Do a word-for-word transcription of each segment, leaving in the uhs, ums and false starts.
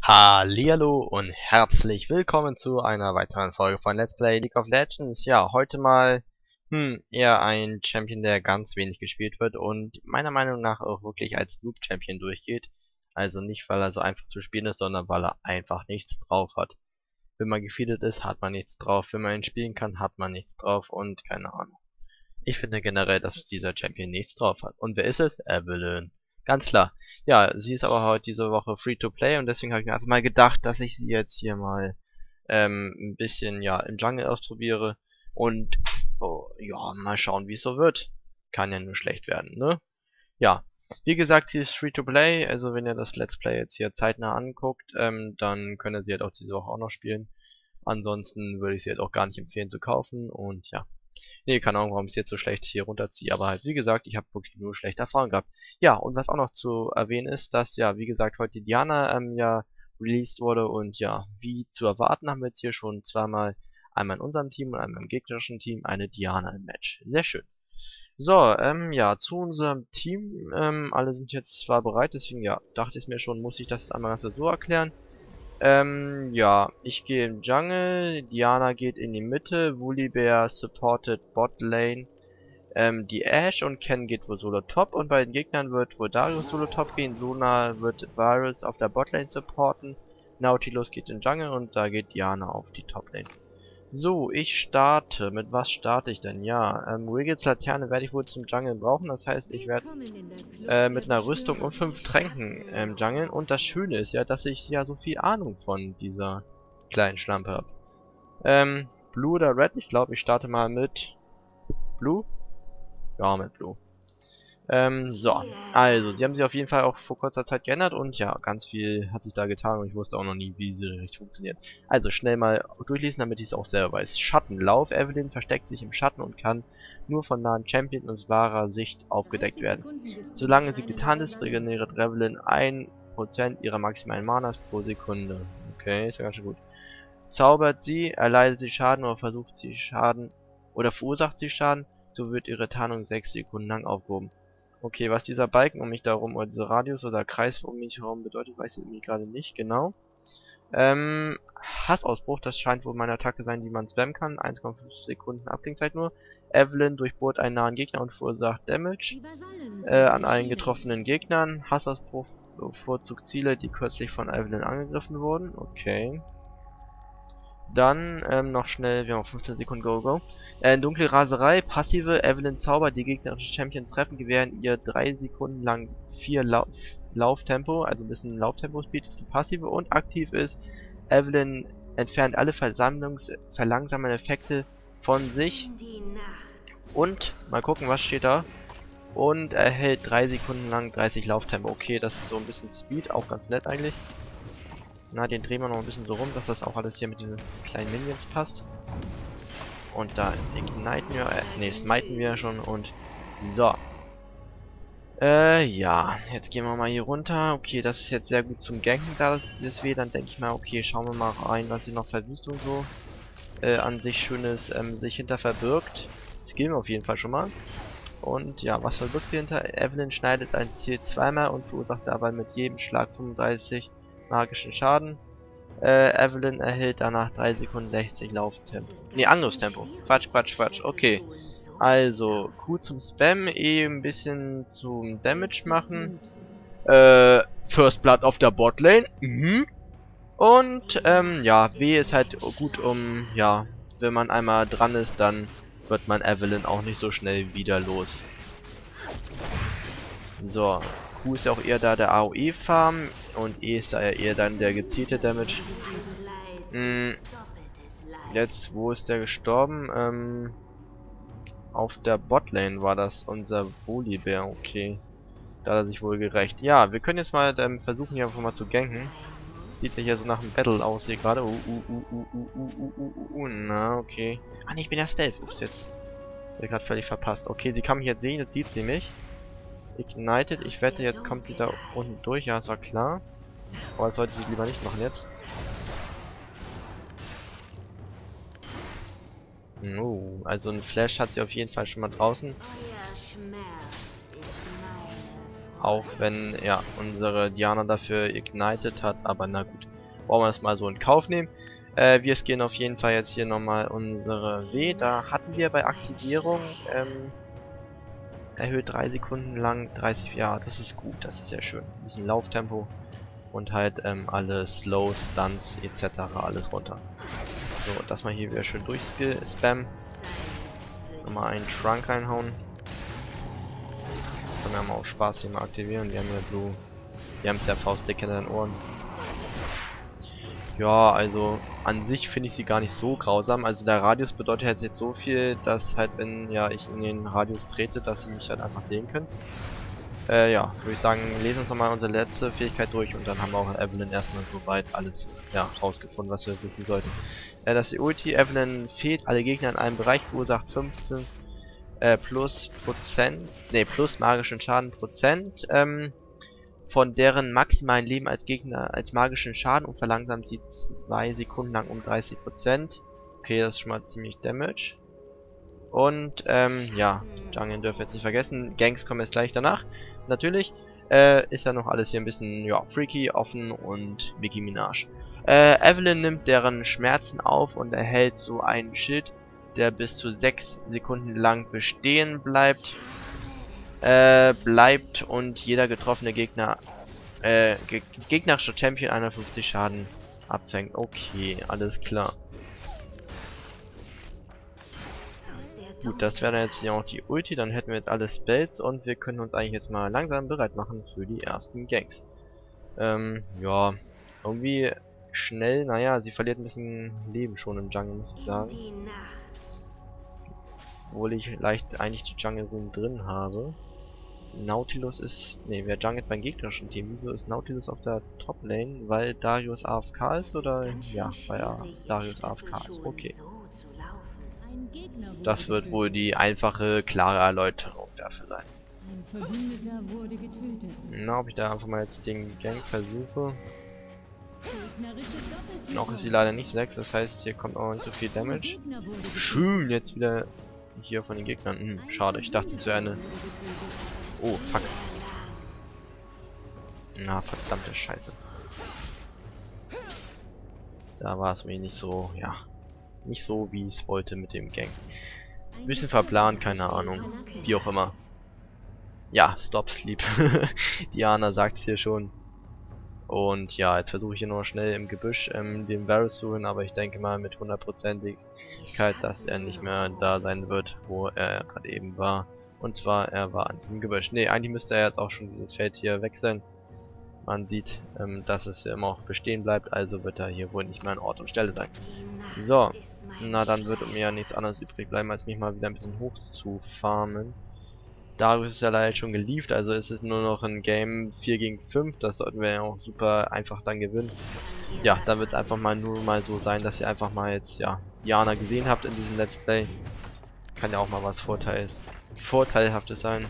Hallihallo und herzlich willkommen zu einer weiteren Folge von Let's Play League of Legends. Ja, heute mal hm, eher ein Champion, der ganz wenig gespielt wird und meiner Meinung nach auch wirklich als Noob-Champion durchgeht. Also nicht, weil er so einfach zu spielen ist, sondern weil er einfach nichts drauf hat. Wenn man gefeedet ist, hat man nichts drauf. Wenn man ihn spielen kann, hat man nichts drauf und keine Ahnung. Ich finde generell, dass dieser Champion nichts drauf hat. Und wer ist es? Evelynn. Ganz klar. Ja, sie ist aber heute diese Woche Free-to-Play und deswegen habe ich mir einfach mal gedacht, dass ich sie jetzt hier mal ähm, ein bisschen ja im Jungle ausprobiere und oh, ja, mal schauen, wie es so wird. Kann ja nur schlecht werden, ne? Ja, wie gesagt, sie ist Free-to-Play, also wenn ihr das Let's Play jetzt hier zeitnah anguckt, ähm, dann könnt ihr sie halt auch diese Woche auch noch spielen. Ansonsten würde ich sie halt auch gar nicht empfehlen zu kaufen und ja. Nee, keine Ahnung, warum ich es jetzt so schlecht hier runterziehe, aber halt, wie gesagt, ich habe wirklich nur schlechte Erfahrungen gehabt. Ja, und was auch noch zu erwähnen ist, dass ja, wie gesagt, heute die Diana ähm, ja released wurde und ja, wie zu erwarten, haben wir jetzt hier schon zweimal, einmal in unserem Team und einmal im gegnerischen Team, eine Diana im Match. Sehr schön. So, ähm, ja, zu unserem Team, ähm, alle sind jetzt zwar bereit, deswegen, ja, dachte ich mir schon, muss ich das einmal ganz so erklären. Ähm, ja, ich gehe im Jungle, Diana geht in die Mitte, Volibear supported Bot Lane, ähm, die Ashe und Ken geht wohl Solo Top und bei den Gegnern wird wohl Darius Solo Top gehen, Sona wird Varus auf der Bot Lane supporten, Nautilus geht in Jungle und da geht Diana auf die Top Lane. So, ich starte. Mit was starte ich denn? Ja, ähm, Wiggles Laterne werde ich wohl zum Jungle brauchen. Das heißt, ich werde äh, mit einer Rüstung und fünf Tränken ähm, jungeln. Und das Schöne ist ja, dass ich ja so viel Ahnung von dieser kleinen Schlampe habe. Ähm, Blue oder Red? Ich glaube, ich starte mal mit Blue. Ja, mit Blue. Ähm, so. Also, sie haben sich auf jeden Fall auch vor kurzer Zeit geändert und ja, ganz viel hat sich da getan und ich wusste auch noch nie, wie sie richtig funktioniert. Also, schnell mal durchlesen, damit ich es auch selber weiß. Schattenlauf. Evelynn versteckt sich im Schatten und kann nur von nahen Champion aus wahrer Sicht aufgedeckt werden. Solange sie getarnt ist, regeneriert Evelynn ein Prozent ihrer maximalen Manas pro Sekunde. Okay, ist ja ganz schön gut. Zaubert sie, erleidet sie Schaden oder versucht sie Schaden oder verursacht sie Schaden, so wird ihre Tarnung sechs Sekunden lang aufgehoben. Okay, was dieser Balken um mich darum oder dieser Radius oder Kreis um mich herum bedeutet, weiß ich irgendwie gerade nicht genau. Ähm, Hassausbruch, das scheint wohl meine Attacke sein, die man spammen kann. eins Komma fünf Sekunden Abklingzeit nur. Evelynn durchbohrt einen nahen Gegner und verursacht Damage äh, an allen getroffenen Gegnern. Hassausbruch bevorzugt Ziele, die kürzlich von Evelynn angegriffen wurden. Okay. Dann ähm, noch schnell, wir haben noch fünfzehn Sekunden, go, go. Äh, dunkle Raserei, passive, Evelynn Zauber, die gegnerische Champion treffen, gewähren ihr drei Sekunden lang vier Lau Lauftempo, also ein bisschen Lauftempo-Speed ist die passive und aktiv ist, Evelynn entfernt alle Versammlungs verlangsamenden Effekte von sich und, mal gucken, was steht da, und erhält drei Sekunden lang dreißig Lauftempo. Okay, das ist so ein bisschen Speed, auch ganz nett eigentlich. Na, den drehen wir noch ein bisschen so rum, dass das auch alles hier mit diesen kleinen Minions passt. Und da igniten wir, äh, ne, smiten wir schon und so. Äh, ja, jetzt gehen wir mal hier runter. Okay, das ist jetzt sehr gut zum Ganken, da das ist weh. Dann denke ich mal, okay, schauen wir mal rein, was hier noch Verwüstung so äh, an sich Schönes ähm, sich hinter verbirgt. Das gehen wir auf jeden Fall schon mal. Und ja, was verbirgt sie hinter? Evelynn schneidet ein Ziel zweimal und verursacht dabei mit jedem Schlag fünfunddreißig magischen Schaden. Äh, Evelynn erhält danach drei Sekunden sechzig Lauftempo. Ne, Angriffstempo. Quatsch, Quatsch, Quatsch. Okay. Also, Q zum Spam, E ein bisschen zum Damage machen. Äh, First Blood auf der Botlane. Mhm. Und, ähm, ja, W ist halt gut, um, ja, wenn man einmal dran ist, dann wird man Evelynn auch nicht so schnell wieder los. So. Q ist ja auch eher da der A O E-Farm und E ist da ja eher dann der gezielte Damage. Hm. Jetzt, wo ist der gestorben? Ähm, auf der Botlane war das unser Volibear, okay. Da hat er sich wohl gerecht. Ja, wir können jetzt mal ähm, versuchen, hier einfach mal zu ganken. Sieht ja hier so nach einem Battle aus hier gerade. Uh, uh, uh, uh, uh, uh, uh, uh, uh, na, okay. Ah, nee, ich bin ja Stealth. Ups, jetzt. Hab ich gerade völlig verpasst. Okay, sie kann mich jetzt sehen, jetzt sieht sie mich. Ignited, ich wette, jetzt kommt sie da unten durch, ja, das war klar. Aber das sollte sie lieber nicht machen jetzt. Oh, also ein Flash hat sie auf jeden Fall schon mal draußen. Auch wenn, ja, unsere Diana dafür ignited hat, aber na gut. Wollen wir das mal so in Kauf nehmen. Äh, wir gehen auf jeden Fall jetzt hier nochmal unsere W. Da hatten wir bei Aktivierung, ähm, erhöht drei Sekunden lang, dreißig, ja, das ist gut, das ist sehr schön. Ein bisschen Lauftempo und halt, ähm, alle Slow, Stunts et cetera alles runter. So, das mal hier wieder schön durchspammen. Nochmal einen Trunk reinhauen. Können wir mal auch Spaß hier mal aktivieren. Wir haben ja Blue. Wir haben es ja faustdick hinter den Ohren. Ja, also an sich finde ich sie gar nicht so grausam. Also der Radius bedeutet halt jetzt so viel, dass halt, wenn ja ich in den Radius trete, dass sie mich halt einfach sehen können. Äh, ja, würde ich sagen, lesen uns nochmal unsere letzte Fähigkeit durch und dann haben wir auch Evelyn erstmal soweit alles, ja, rausgefunden, was wir wissen sollten. Äh, das ist die Ulti. Evelyn fehlt alle Gegner in einem Bereich, verursacht fünfzehn äh, plus Prozent, ne, plus magischen Schaden Prozent, ähm, von deren maximalen Leben als Gegner als magischen Schaden und verlangsamt sie zwei Sekunden lang um dreißig Prozent. Okay, das ist schon mal ziemlich Damage. Und, ähm, ja, Jungle dürfen wir jetzt nicht vergessen. Ganks kommen jetzt gleich danach. Natürlich, äh, ist ja noch alles hier ein bisschen, ja, freaky, offen und Nicki Minaj. Äh, Evelyn nimmt deren Schmerzen auf und erhält so einen Schild, der bis zu sechs Sekunden lang bestehen bleibt. Äh, bleibt und jeder getroffene Gegner, äh, ge gegnerischer Champion einundfünfzig Schaden abfängt. Okay, alles klar. Gut, das wäre jetzt ja auch die Ulti, dann hätten wir jetzt alle Spells und wir können uns eigentlich jetzt mal langsam bereit machen für die ersten Ganks. Ähm, ja, irgendwie schnell, naja, sie verliert ein bisschen Leben schon im Jungle, muss ich sagen. Obwohl ich leicht eigentlich die Jungle Room drin habe. Nautilus ist, ne, wer jungelt beim gegnerischen Team? Wieso ist Nautilus auf der Top Lane? Weil Darius A F K ist oder? Ja, weil Darius A F K ist, okay. Das wird wohl die einfache, klare Erläuterung dafür sein. Na, ob ich da einfach mal jetzt den Gank versuche. Noch ist sie leider nicht sechs, das heißt, hier kommt auch nicht so viel Damage. Schön, jetzt wieder hier von den Gegnern. Hm, schade, ich dachte, es wäre eine... Oh, fuck. Na, verdammte Scheiße. Da war es mir nicht so, ja... Nicht so, wie ich es wollte mit dem Gang. Ein bisschen verplant, keine Ahnung. Wie auch immer. Ja, Stop Sleep. Diana sagt es hier schon. Und ja, jetzt versuche ich hier nur schnell im Gebüsch ähm, den Varus zu holen, aber ich denke mal mit hundertprozentigkeit, dass er nicht mehr da sein wird, wo er gerade eben war. Und zwar, er war an diesem Gebüsch. Ne, eigentlich müsste er jetzt auch schon dieses Feld hier wechseln. Man sieht, ähm, dass es immer auch bestehen bleibt, also wird er hier wohl nicht mehr an Ort und Stelle sein. So, na dann wird mir ja nichts anderes übrig bleiben, als mich mal wieder ein bisschen hoch zu farmen. Darius ist ja leider schon geliefert, also ist es nur noch ein Game vier gegen fünf, das sollten wir ja auch super einfach dann gewinnen. Ja, dann wird es einfach mal nur mal so sein, dass ihr einfach mal jetzt, ja, Diana gesehen habt in diesem Let's Play. Kann ja auch mal was Vorteils, Vorteilhaftes sein.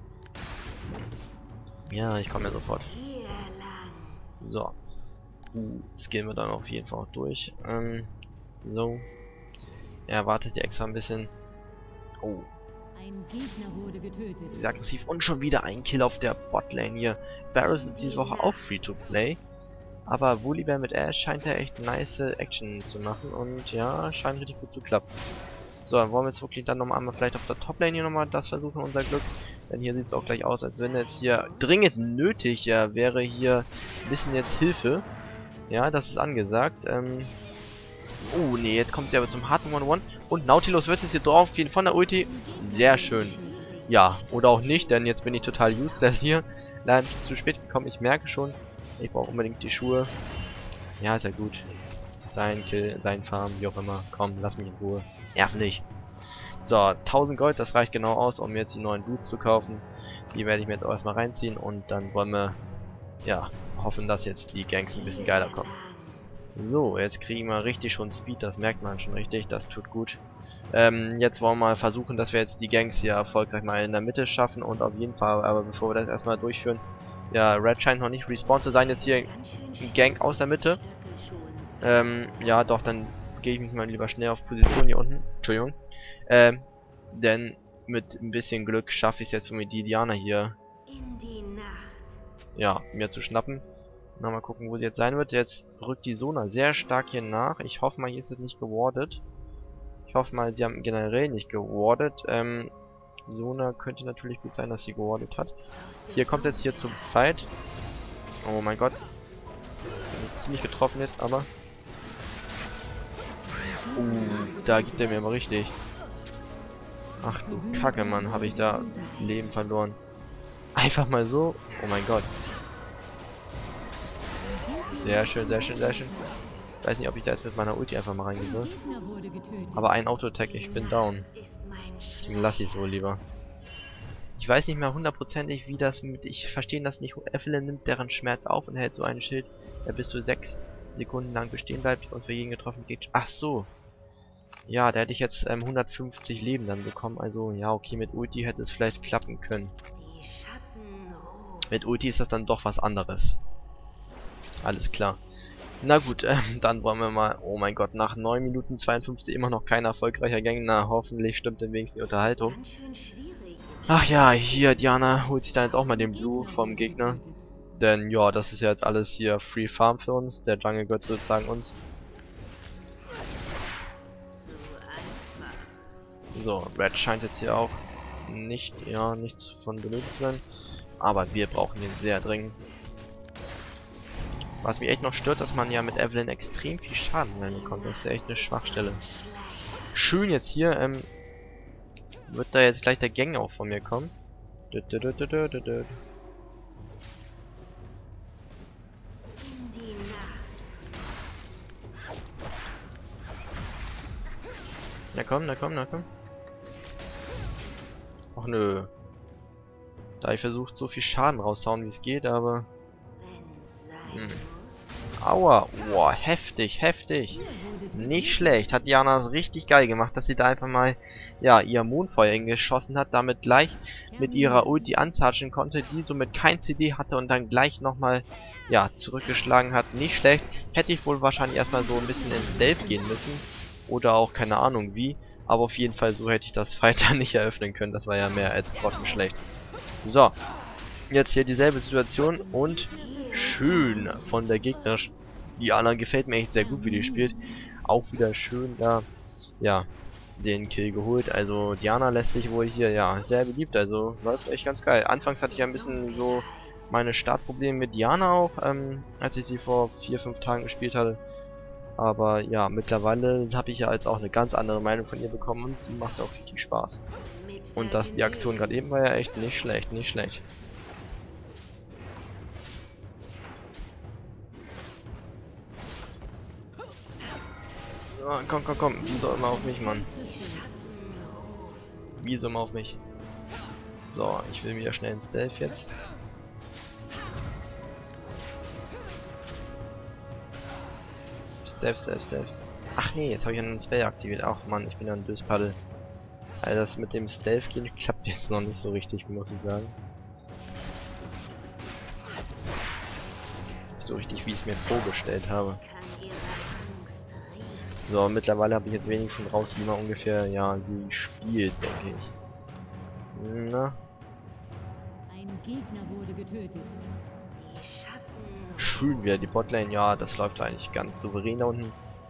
Ja, ich komme ja sofort. So. Uh, jetzt gehen wir dann auf jeden Fall auch durch. Ähm, so. Er wartet hier extra ein bisschen. Oh. Ein Gegner wurde getötet. Sehr aggressiv. Und schon wieder ein Kill auf der Botlane hier. Varus ist diese Woche auch Free-to-Play. Aber Volibear mit Ash scheint er echt nice Action zu machen. Und ja, scheint richtig gut zu klappen. So, dann wollen wir jetzt wirklich dann nochmal einmal vielleicht auf der Top-Lane hier nochmal das versuchen, unser Glück. Denn hier sieht es auch gleich aus, als wenn es hier dringend nötig ja, wäre hier ein bisschen jetzt Hilfe. Ja, das ist angesagt. Ähm oh, nee, jetzt kommt sie aber zum harten eins eins. Und Nautilus wird es hier drauf gehen von der Ulti. Sehr schön. Ja, oder auch nicht, denn jetzt bin ich total useless hier. Leider zu spät gekommen, ich merke schon. Ich brauche unbedingt die Schuhe. Ja, ist ja gut. Sein Kill, sein Farm, wie auch immer. Komm, lass mich in Ruhe. Nerv nicht. So, tausend Gold, das reicht genau aus, um jetzt die neuen Boots zu kaufen. Die werde ich mir jetzt auch erstmal reinziehen und dann wollen wir, ja, hoffen, dass jetzt die Gangs ein bisschen geiler kommen. So, jetzt kriegen wir richtig schon Speed, das merkt man schon richtig, das tut gut. Ähm, jetzt wollen wir mal versuchen, dass wir jetzt die Gangs hier erfolgreich mal in der Mitte schaffen und auf jeden Fall, aber bevor wir das erstmal durchführen, ja, Red scheint noch nicht respawned zu sein, jetzt hier ein Gang aus der Mitte. Ähm, ja, doch, dann gehe ich mich mal lieber schnell auf Position hier unten. Entschuldigung. Ähm, denn mit ein bisschen Glück schaffe ich es jetzt, um die Diana hier In die Nacht. ja, mir zu schnappen. Na, mal gucken, wo sie jetzt sein wird. Jetzt rückt die Sona sehr stark hier nach. Ich hoffe mal, hier ist es nicht gewardet. Ich hoffe mal, sie haben generell nicht gewardet. Ähm, Sona könnte natürlich gut sein, dass sie gewardet hat. Hier kommt jetzt hier zum Fight. Oh mein Gott. Bin ziemlich getroffen jetzt, aber... Uh, da gibt er mir aber richtig. Ach du Kacke, Mann, habe ich da Leben verloren. Einfach mal so. Oh mein Gott. Sehr schön, sehr schön, sehr schön. Ich weiß nicht, ob ich da jetzt mit meiner Ulti einfach mal reingehen soll. Aber ein Auto-Attack, ich bin down. Deswegen lasse ich es wohl lieber. Ich weiß nicht mehr hundertprozentig, wie das mit... Ich verstehe das nicht. Evelyn nimmt deren Schmerz auf und hält so ein Schild, der bis zu sechs Sekunden lang bestehen bleibt und für jeden getroffen geht. Ach so. Ja, da hätte ich jetzt ähm, hundertfünfzig Leben dann bekommen. Also, ja, okay, mit Ulti hätte es vielleicht klappen können. Mit Ulti ist das dann doch was anderes. Alles klar. Na gut, ähm, dann wollen wir mal... Oh mein Gott, nach neun Minuten zweiundfünfzig immer noch kein erfolgreicher Gegner. Hoffentlich stimmt denn wenigstens die Unterhaltung. Ach ja, hier, Diana holt sich dann jetzt auch mal den Blue vom Gegner. Denn, ja, das ist ja jetzt alles hier Free Farm für uns. Der Jungle gehört sozusagen uns. So, Red scheint jetzt hier auch nicht, ja, nichts von benötigt zu sein. Aber wir brauchen den sehr dringend. Was mich echt noch stört, dass man ja mit Evelyn extrem viel Schaden reinbekommt. Das ist ja echt eine Schwachstelle. Schön jetzt hier, ähm, wird da jetzt gleich der Gang auch von mir kommen. Na komm, na komm, na komm. Ach nö. Da ich versucht, so viel Schaden rauszuhauen, wie es geht, aber... Hm. Aua. Boah, heftig, heftig. Nicht schlecht. Hat Diana richtig geil gemacht, dass sie da einfach mal, ja, ihr Mondfeuer geschossen hat, damit gleich mit ihrer Ulti anzatschen konnte, die somit kein C D hatte und dann gleich nochmal, ja, zurückgeschlagen hat. Nicht schlecht. Hätte ich wohl wahrscheinlich erstmal so ein bisschen in Stealth gehen müssen. Oder auch keine Ahnung wie. Aber auf jeden Fall so hätte ich das Fighter nicht eröffnen können. Das war ja mehr als grottenschlecht. So. Jetzt hier dieselbe Situation und schön von der Gegner. Diana gefällt mir echt sehr gut, wie die spielt. Auch wieder schön da, ja, den Kill geholt. Also Diana lässt sich wohl hier, ja, sehr beliebt. Also läuft echt ganz geil. Anfangs hatte ich ja ein bisschen so meine Startprobleme mit Diana auch, ähm, als ich sie vor vier, fünf Tagen gespielt hatte. Aber ja, mittlerweile habe ich ja jetzt auch eine ganz andere Meinung von ihr bekommen und sie macht auch richtig Spaß. Und das, die Aktion gerade eben war ja echt nicht schlecht, nicht schlecht. Oh, komm, komm, komm. Wieso immer auf mich, Mann? Wieso immer auf mich? So, ich will wieder schnell ins Stealth jetzt. Stealth, Stealth, Stealth. Ach nee, jetzt habe ich einen Spell aktiviert. Ach Mann, ich bin ja ein Döspaddel. Also das mit dem Stealth gehen klappt jetzt noch nicht so richtig, muss ich sagen. So richtig, wie ich es mir vorgestellt habe. So, mittlerweile habe ich jetzt wenigstens raus, wie man ungefähr, ja, sie spielt, denke ich. Na. Ein Gegner wurde getötet. Schön wieder die Botlane, ja, das läuft eigentlich ganz souverän da unten.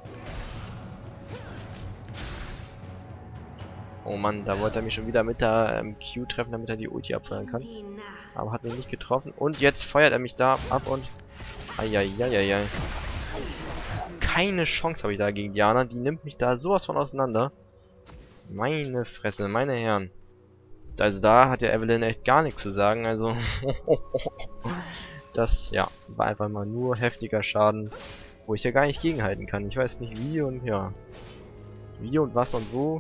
Oh Mann, da wollte er mich schon wieder mit der ähm, Q treffen, damit er die Ulti abfeuern kann. Aber hat mich nicht getroffen. Und jetzt feuert er mich da ab und... Eieieiei. Keine Chance habe ich da gegen Diana. Die nimmt mich da sowas von auseinander. Meine Fresse, meine Herren. Also da hat ja Evelyn echt gar nichts zu sagen. Also das, ja, war einfach mal nur heftiger Schaden, wo ich ja gar nicht gegenhalten kann. Ich weiß nicht wie und ja. Wie und was und wo.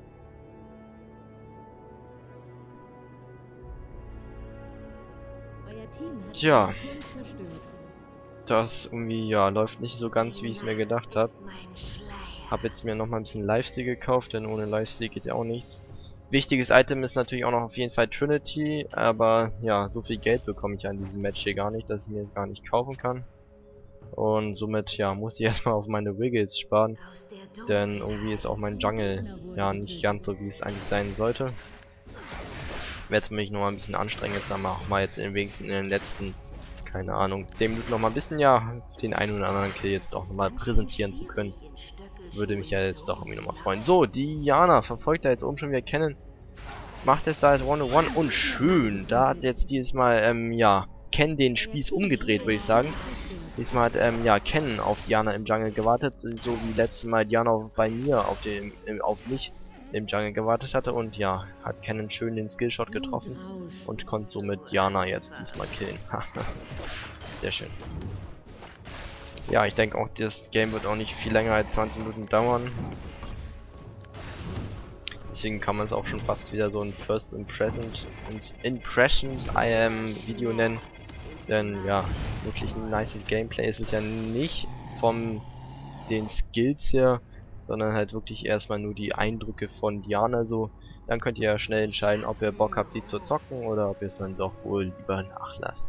Euer Team hat Tja. den Turm zerstört. Das irgendwie, ja, läuft nicht so ganz, wie ich es mir gedacht habe. Hab jetzt mir noch mal ein bisschen Lifesteal gekauft, denn ohne Lifesteal geht ja auch nichts. Wichtiges Item ist natürlich auch noch auf jeden Fall Trinity, aber ja, so viel Geld bekomme ich an diesem Match hier gar nicht, dass ich mir das gar nicht kaufen kann. Und somit, ja, muss ich erstmal auf meine Wiggles sparen, denn irgendwie ist auch mein Jungle ja nicht ganz so, wie es eigentlich sein sollte. Werde mich noch mal ein bisschen anstrengen, jetzt auch mal jetzt wenigstens in den letzten keine Ahnung, zehn Minuten noch mal ein bisschen, ja, den einen oder anderen Kill jetzt auch nochmal präsentieren zu können. Würde mich ja jetzt doch irgendwie nochmal freuen. So, Diana verfolgt da jetzt oben schon wieder Kennen. Macht es da als one-on-one und schön. Da hat jetzt dieses Mal, ähm, ja, Ken den Spieß umgedreht, würde ich sagen. Diesmal hat, ähm, ja, Ken auf Diana im Jungle gewartet, so wie letztes Mal Diana bei mir auf dem, äh, auf mich im Jungle gewartet hatte. Und ja, hat Ken schön den Skillshot getroffen und konnte somit Diana jetzt diesmal killen. Sehr schön. Ja, ich denke auch, das Game wird auch nicht viel länger als zwanzig Minuten dauern. Deswegen kann man es auch schon fast wieder so ein First Impressions Impressions I am Video nennen. Denn ja, wirklich ein nices Gameplay ist es ja nicht vom den Skills her, sondern halt wirklich erstmal nur die Eindrücke von Diana so. Dann könnt ihr ja schnell entscheiden, ob ihr Bock habt, sie zu zocken oder ob ihr es dann doch wohl lieber nachlasst.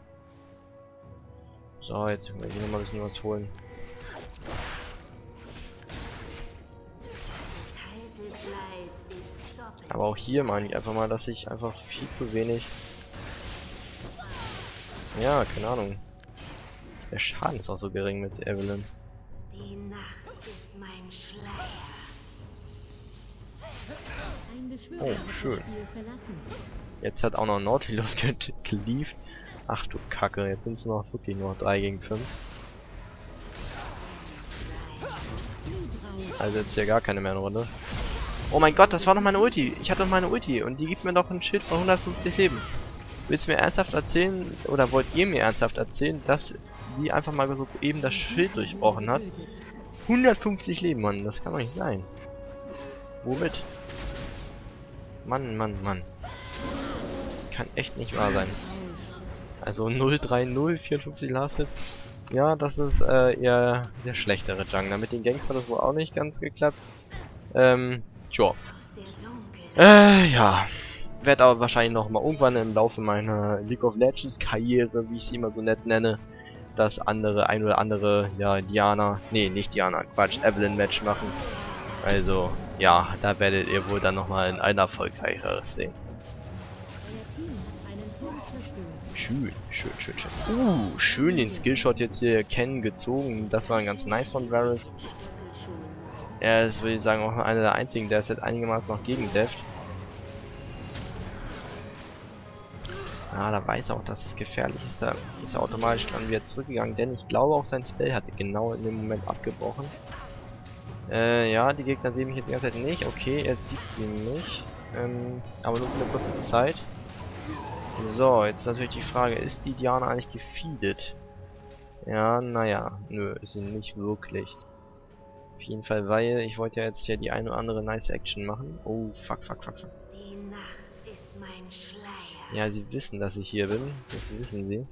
So, jetzt können wir hier nochmal ein bisschen was holen. Aber auch hier meine ich einfach mal, dass ich einfach viel zu wenig... Ja, keine Ahnung. Der Schaden ist auch so gering mit Evelynn. Die Nacht ist mein Schleier. Oh, schön. Jetzt hat auch noch Nautilus gelieft. Ach du Kacke, jetzt sind es noch wirklich nur drei gegen fünf. Also jetzt hier gar keine mehr in Runde. Oh mein Gott, das war noch meine Ulti. Ich hatte noch meine Ulti und die gibt mir doch ein Schild von hundertfünfzig Leben. Willst du mir ernsthaft erzählen, oder wollt ihr mir ernsthaft erzählen, dass sie einfach mal so eben das Schild durchbrochen hat? hundertfünfzig Leben, Mann, das kann doch nicht sein. Womit? Mann, Mann, Mann. Kann echt nicht wahr sein. Also null drei null, vierundfünfzig Last Hits. Ja, das ist äh, eher der schlechtere Jungler. Mit den Gangs hat das wohl auch nicht ganz geklappt. Ähm, tja. Äh, ja. Werde aber wahrscheinlich noch mal irgendwann im Laufe meiner League of Legends Karriere, wie ich sie immer so nett nenne, das andere, ein oder andere, ja, Diana, nee, nicht Diana, Quatsch, Evelynn Match machen. Also, ja, da werdet ihr wohl dann noch mal in ein erfolgreicheres sehen. Schön, schön, schön, schön. Uh, schön den Skillshot jetzt hier Ken gezogen. Das war ganz nice von Varus. Er ist, würde ich sagen, auch einer der einzigen, der es jetzt einigermaßen noch gegen deft. Ja, da weiß er auch, dass es gefährlich ist. Da ist er automatisch dann wieder zurückgegangen, denn ich glaube auch sein Spell hatte genau in dem Moment abgebrochen. Äh, ja, die Gegner sehen mich jetzt die ganze Zeit nicht. Okay, jetzt sieht sie mich. Ähm, aber nur für eine kurze Zeit. So, jetzt natürlich die Frage, ist die Diana eigentlich gefeedet? Ja, naja, nö, ist sie nicht wirklich. Auf jeden Fall, weil ich wollte ja jetzt hier die eine oder andere nice Action machen. Oh, fuck, fuck, fuck, fuck. Die Nacht ist mein Schleier. Ja, sie wissen, dass ich hier bin. Das wissen sie.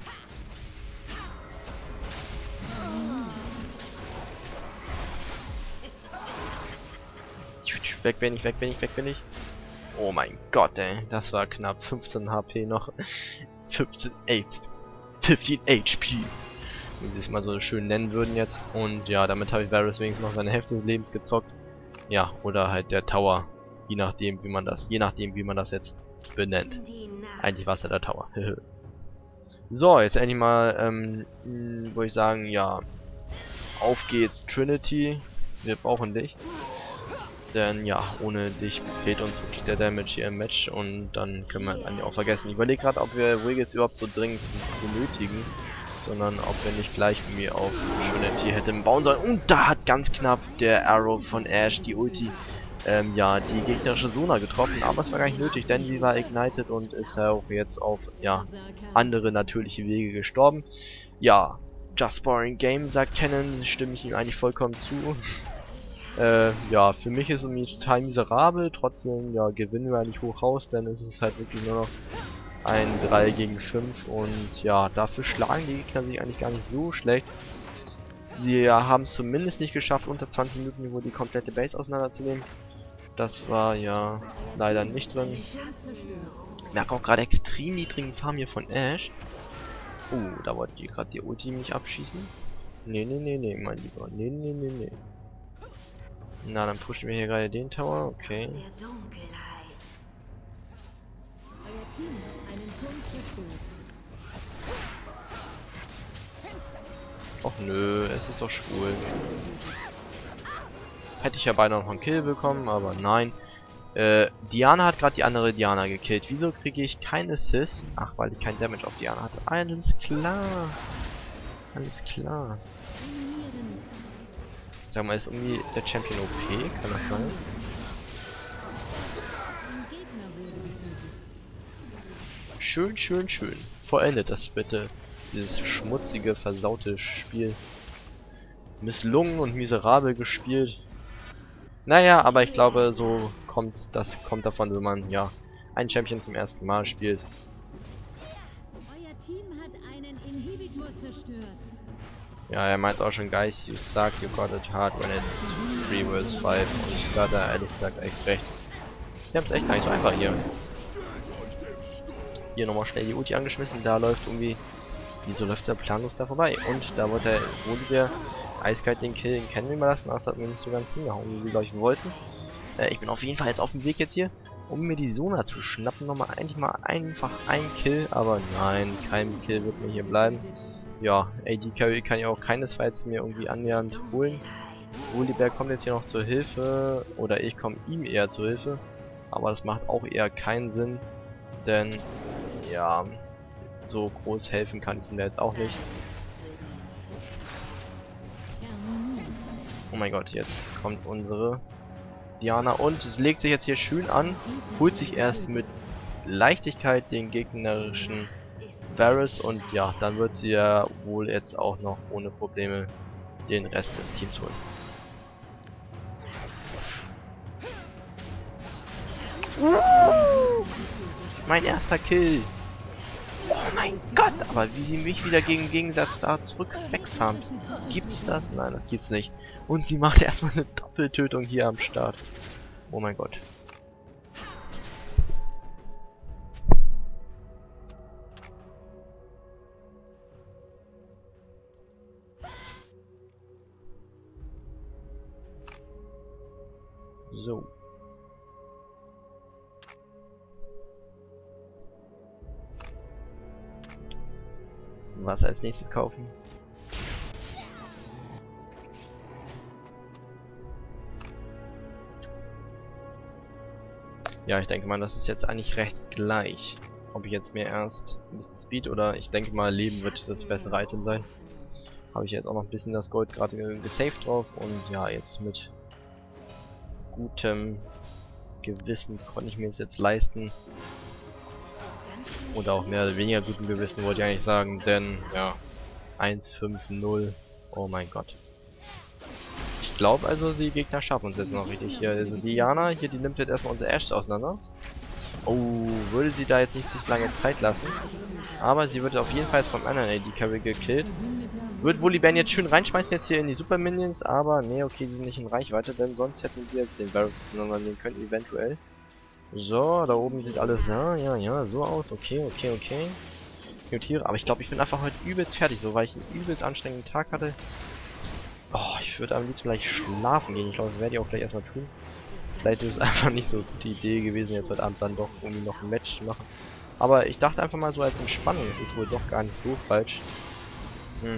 Weg bin ich, weg bin ich, weg bin ich. Oh mein Gott, ey. Das war knapp fünfzehn H P noch. fünfzehn, ey. fünfzehn H P. Wie sie es mal so schön nennen würden jetzt. Und ja, damit habe ich Varus wenigstens noch seine Hälfte des Lebens gezockt. Ja, oder halt der Tower. Je nachdem, wie man das, je nachdem, wie man das jetzt benennt. Eigentlich war es ja der Tower. So, jetzt endlich mal, ähm, würde ich sagen, ja. Auf geht's, Trinity. Wir brauchen dich. Denn ja, ohne dich fehlt uns wirklich der Damage hier im Match und dann können wir eigentlich auch vergessen. Ich überlege gerade, ob wir Wiggles überhaupt so dringend benötigen, sondern ob wir nicht gleich mir auf Trinity hätten bauen sollen. Und da hat ganz knapp der Arrow von Ashe, die Ulti, ähm, ja, die gegnerische Sona getroffen, aber es war gar nicht nötig, denn sie war ignited und ist ja auch jetzt auf, ja, andere natürliche Wege gestorben. Ja, Just Boring Game, sagt Kennen, stimme ich ihm eigentlich vollkommen zu. Äh, ja, für mich ist es irgendwie total miserabel, trotzdem, ja, gewinnen wir eigentlich hoch raus, denn es ist halt wirklich nur noch ein drei gegen fünf und ja, dafür schlagen die Gegner sich eigentlich gar nicht so schlecht. Sie ja, haben es zumindest nicht geschafft, unter zwanzig Minuten wohl die komplette Base auseinanderzunehmen. Das war ja leider nicht drin. Ich merke auch gerade extrem niedrigen Farm hier von Ashe. Uh, da wollte die gerade die Ulti mich abschießen. Nee, nee, nee, nee, mein Lieber. Nee, nee, nee, nee. Na, dann pushen wir hier gerade den Tower, okay. Och nö, es ist doch schwul. Hätte ich ja beinahe noch einen Kill bekommen, aber nein. Äh, Diana hat gerade die andere Diana gekillt. Wieso kriege ich keinen Assist? Ach, weil ich keinen Damage auf Diana hatte. Alles klar. Alles klar. Sag mal, ist irgendwie der Champion O P? Kann das sein? Schön, schön, schön. Vollendet das bitte. Dieses schmutzige, versaute Spiel. Misslungen und miserabel gespielt. Naja, aber ich glaube, so kommt das kommt davon, wenn man ja ein Champion zum ersten Mal spielt. Euer Team hat einen Inhibitor zerstört. Ja, er meint auch schon, guys, you suck, you got it hard when it's three versus five. Und da hat er ehrlich gesagt echt recht. Die haben es echt gar nicht so einfach hier. Hier nochmal schnell die Ulti angeschmissen, da läuft irgendwie... Wieso läuft der planlos da vorbei? Und da wurde der, wurde der eiskalt den Kill in Kennen überlassen, das hat mir nicht so ganz hingehauen, wie sie glaube ich wollten. Äh, ich bin auf jeden Fall jetzt auf dem Weg jetzt hier, um mir die Sona zu schnappen. Nochmal eigentlich mal einfach ein Kill, aber nein, kein Kill wird mir hier bleiben. Ja, A D Carry kann ich auch keinesfalls mir irgendwie annähernd holen. Volibear kommt jetzt hier noch zur Hilfe, oder ich komme ihm eher zur Hilfe. Aber das macht auch eher keinen Sinn, denn ja, so groß helfen kann ich ihm jetzt auch nicht. Oh mein Gott, jetzt kommt unsere Diana und es legt sich jetzt hier schön an, holt sich erst mit Leichtigkeit den gegnerischen Varus und ja, dann wird sie ja wohl jetzt auch noch ohne Probleme den Rest des Teams holen. Uh, mein erster Kill! Oh mein Gott, aber wie sie mich wieder gegen Gegensatz da zurück wegfahren. Gibt's das? Nein, das gibt's nicht. Und sie macht erstmal eine Doppeltötung hier am Start. Oh mein Gott. So. Was als nächstes kaufen? Ja, ich denke mal, das ist jetzt eigentlich recht gleich. Ob ich jetzt mir erst ein bisschen Speed oder ich denke mal, Leben wird das bessere Item sein. Habe ich jetzt auch noch ein bisschen das Gold gerade gesaved drauf und ja, jetzt mit gutem Gewissen konnte ich mir es jetzt leisten. Oder auch mehr oder weniger gutem Gewissen wollte ich eigentlich sagen, denn ja, eins fünf null, oh mein Gott. Ich glaube also, die Gegner schaffen uns jetzt noch richtig hier. Also Diana, hier, die nimmt jetzt erstmal unsere Ashe auseinander. Oh, würde sie da jetzt nicht so lange Zeit lassen. Aber sie wird auf jeden Fall vom anderen A D Carry gekillt. Wird Volibear jetzt schön reinschmeißen jetzt hier in die Super Minions, aber nee, okay, die sind nicht in Reichweite, denn sonst hätten wir jetzt den Varus auseinandernehmen können, eventuell. So, da oben sieht alles, ja, ja, ja, so aus, okay, okay, okay. Ich notiere, aber ich glaube, ich bin einfach heute übelst fertig, so, weil ich einen übelst anstrengenden Tag hatte. Oh, ich würde am liebsten gleich schlafen gehen, ich glaube, das werde ich auch gleich erstmal tun. Vielleicht ist es einfach nicht so eine gute Idee gewesen, jetzt heute Abend dann doch irgendwie noch ein Match zu machen. Aber ich dachte einfach mal so als Entspannung, es ist wohl doch gar nicht so falsch. Hm.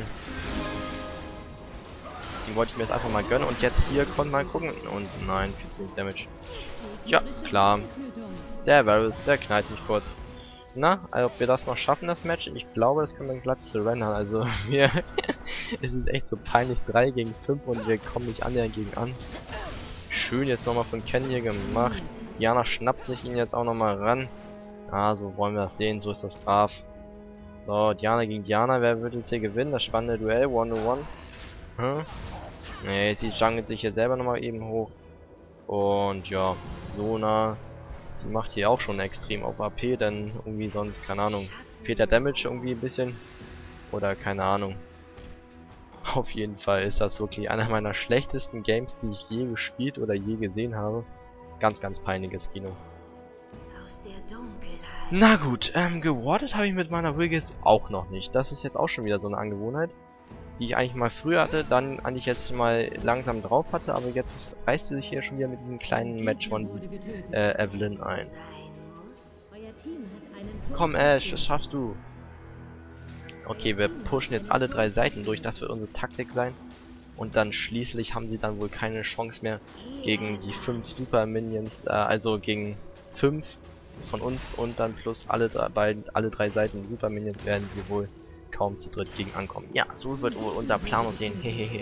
Deswegen wollte ich mir das einfach mal gönnen und jetzt hier konnte mal gucken. Und nein, viel zu wenig Damage. Ja, klar. Der Varus, der knallt mich kurz. Na, also ob wir das noch schaffen, das Match? Ich glaube, das können wir glatt surrendern. Also, wir es ist echt so peinlich. drei gegen fünf und wir kommen nicht annähernd gegen an. Schön jetzt nochmal von Ken hier gemacht. Diana schnappt sich ihn jetzt auch nochmal ran. Ah, so wollen wir das sehen. So ist das brav. So, Diana gegen Diana. Wer wird jetzt hier gewinnen? Das spannende Duell. one to one. Hm? Ne, sie jungelt sich hier selber nochmal eben hoch. Und ja, Sona, die macht hier auch schon extrem auf A P, denn irgendwie sonst, keine Ahnung, fehlt der Damage irgendwie ein bisschen. Oder keine Ahnung. Auf jeden Fall ist das wirklich einer meiner schlechtesten Games, die ich je gespielt oder je gesehen habe. Ganz, ganz peinliches Kino. Aus der Dunkelheit. Na gut, ähm, gewartet habe ich mit meiner Wiggles auch noch nicht. Das ist jetzt auch schon wieder so eine Angewohnheit, die ich eigentlich mal früher hatte, dann eigentlich jetzt mal langsam drauf hatte, aber jetzt reißt sie sich hier schon wieder mit diesem kleinen Match von äh, Evelyn ein. Komm Ash, das schaffst du. Okay, wir pushen jetzt alle drei Seiten durch, das wird unsere Taktik sein. Und dann schließlich haben sie dann wohl keine Chance mehr gegen die fünf Super Minions, äh, also gegen fünf von uns und dann plus alle drei, beiden, alle drei Seiten Super Minions werden wir wohl kaum zu dritt gegen ankommen. Ja, so wird wohl unser Plan aussehen. Hehehe.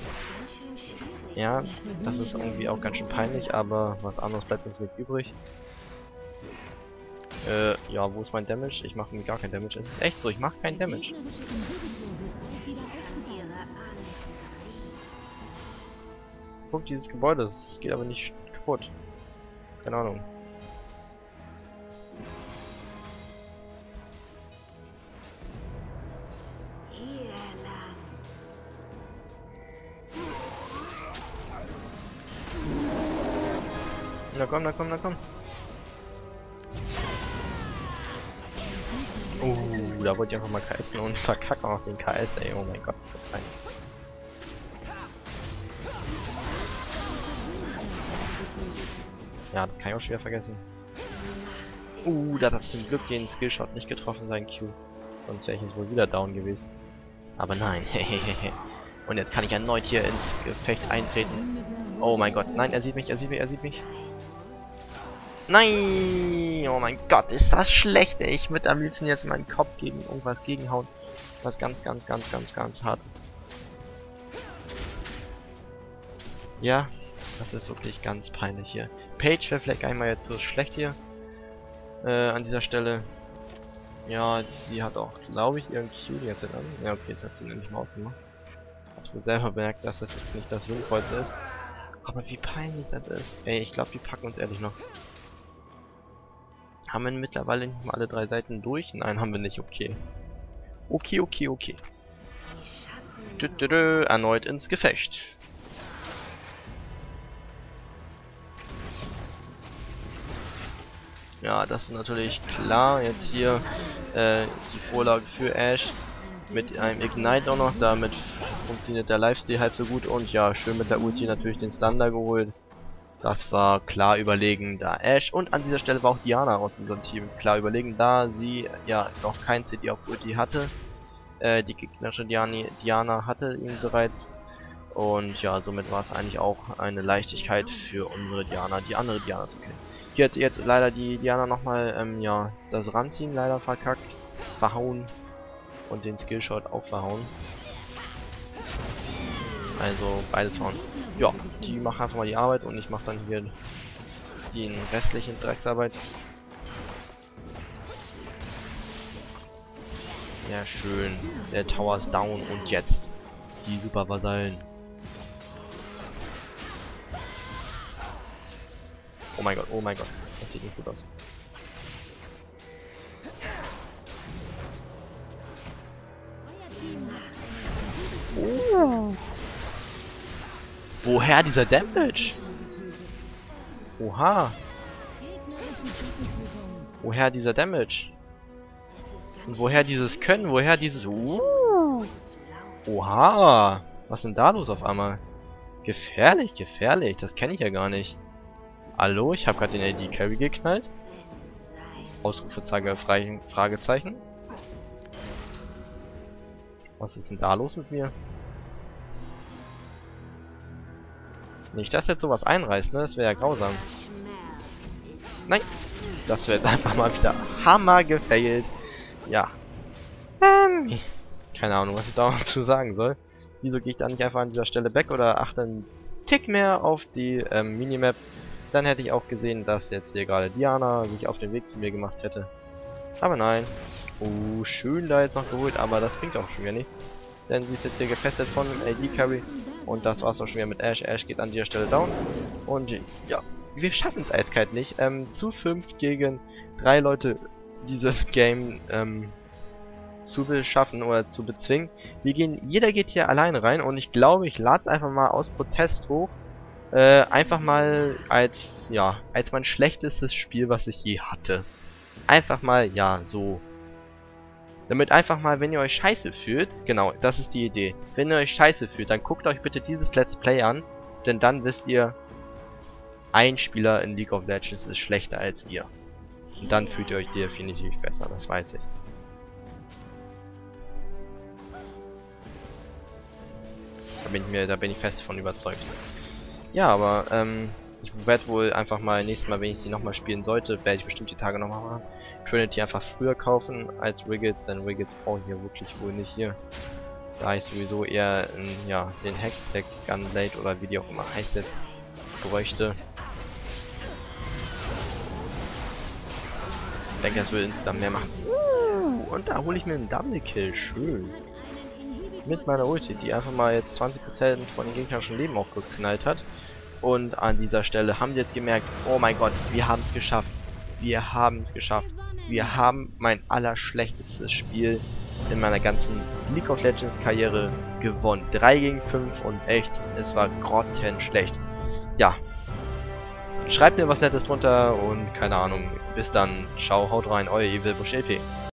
Ja, das ist irgendwie auch ganz schön peinlich, aber was anderes bleibt uns nicht übrig. Äh, ja, wo ist mein Damage? Ich mache gar kein Damage. Es ist echt so, ich mache kein Damage. Guck, dieses Gebäude, das geht aber nicht kaputt. Keine Ahnung. Na komm, na komm, na komm. Oh, da wollte ich einfach mal K S und verkacken auch den K S, ey. Oh mein Gott, ist das sein. Ja, das kann ich auch schwer vergessen. Uh, da hat zum Glück den Skillshot nicht getroffen, sein Q. Sonst wäre ich jetzt wohl wieder down gewesen. Aber nein, hehehe. Und jetzt kann ich erneut hier ins Gefecht eintreten. Oh mein Gott, nein, er sieht mich, er sieht mich, er sieht mich. Nein! Oh mein Gott, ist das schlecht, ey. Ich würde am liebsten jetzt meinen Kopf gegen irgendwas gegenhauen. Was ganz, ganz, ganz, ganz, ganz hart. Ja, das ist wirklich ganz peinlich hier. Paige wäre vielleicht einmal jetzt so schlecht hier. Äh, an dieser Stelle. Ja, sie hat auch, glaube ich, ihren Q jetzt an. Ja, okay, jetzt hat sie ihn endlich mal ausgemacht. Hat wohl selber bemerkt, dass das jetzt nicht das Sinnvollste ist. Aber wie peinlich das ist. Ey, ich glaube, die packen uns ehrlich noch. Haben wir mittlerweile nicht mal alle drei Seiten durch? Nein, haben wir nicht. Okay. Okay, okay, okay. Dö, dö, dö, erneut ins Gefecht. Ja, das ist natürlich klar. Jetzt hier äh, die Vorlage für Ashe mit einem Ignite auch noch. Damit funktioniert der Lifesteal halb so gut. Und ja, schön mit der Ulti natürlich den Stun da geholt. Das war klar überlegen, da Ashe und an dieser Stelle war auch Diana aus unserem Team klar überlegen, da sie ja noch kein C D auf Ulti hatte. Äh, die gegnerische Diani, Diana hatte ihn bereits. Und ja, somit war es eigentlich auch eine Leichtigkeit für unsere Diana, die andere Diana zu killen. Hier hat jetzt leider die Diana nochmal ähm, ja, das Ranziehen leider verkackt, verhauen und den Skillshot auch verhauen. Also beides verhauen. Ja, die machen einfach mal die Arbeit und ich mache dann hier die restlichen Drecksarbeit. Sehr schön. Der Tower ist down und jetzt die Super Vasallen. Oh mein Gott, oh mein Gott. Das sieht nicht gut aus. Oh. Woher dieser Damage? Oha. Woher dieser Damage? Und woher dieses Können? Woher dieses... Uh. Oha. Was ist denn da los auf einmal? Gefährlich, gefährlich. Das kenne ich ja gar nicht. Hallo, ich habe gerade den A D Carry geknallt. Ausrufezeichen, Fragezeichen. Was ist denn da los mit mir? Nicht, dass jetzt sowas einreißt, ne? Das wäre ja grausam. Nein! Das wäre jetzt einfach mal wieder Hammer gefailt. Ja. Ähm, keine Ahnung, was ich da noch zu sagen soll. Wieso gehe ich da nicht einfach an dieser Stelle weg oder achte einen Tick mehr auf die ähm, Minimap? Dann hätte ich auch gesehen, dass jetzt hier gerade Diana sich auf den Weg zu mir gemacht hätte. Aber nein. Oh, schön da jetzt noch geholt, aber das bringt auch schon wieder nichts. Denn sie ist jetzt hier gefesselt von dem A D Carry. Und das war's auch schon wieder mit Ashe. Ashe geht an dieser Stelle down. Und ja, wir schaffen es eiskalt nicht. Ähm, zu fünf gegen drei Leute dieses Game ähm, zu beschaffen oder zu bezwingen. Wir gehen, jeder geht hier alleine rein und ich glaube, ich lade es einfach mal aus Protest hoch. Äh, einfach mal als, ja, als mein schlechtestes Spiel, was ich je hatte. Einfach mal, ja, so. Damit einfach mal, wenn ihr euch scheiße fühlt, genau, das ist die Idee. Wenn ihr euch scheiße fühlt, dann guckt euch bitte dieses Let's Play an, denn dann wisst ihr, ein Spieler in League of Legends ist schlechter als ihr. Und dann fühlt ihr euch definitiv besser, das weiß ich. bin ich mir, da bin ich fest von überzeugt. Ja, aber ähm, ich werde wohl einfach mal nächstes Mal, wenn ich sie nochmal spielen sollte, werde ich bestimmt die Tage nochmal machen. Trinity einfach früher kaufen als Wiggles, denn Wiggles brauche ich hier wirklich wohl nicht hier. Da ich sowieso eher in, ja, den Hextech, Gunblade oder wie die auch immer heißt jetzt bräuchte. Ich denke, das würde insgesamt mehr machen. Uh, und da hole ich mir einen Double Kill. Schön. Mit meiner Ulti, die einfach mal jetzt zwanzig Prozent von den gegnerischen Leben aufgeknallt hat. Und an dieser Stelle haben wir jetzt gemerkt, oh mein Gott, wir haben es geschafft. Wir haben es geschafft. Wir haben mein allerschlechtestes Spiel in meiner ganzen League of Legends Karriere gewonnen. drei gegen fünf und echt, es war grottenschlecht. Ja. Schreibt mir was Nettes drunter und keine Ahnung. Bis dann. Ciao, haut rein, euer Evil Bush L P.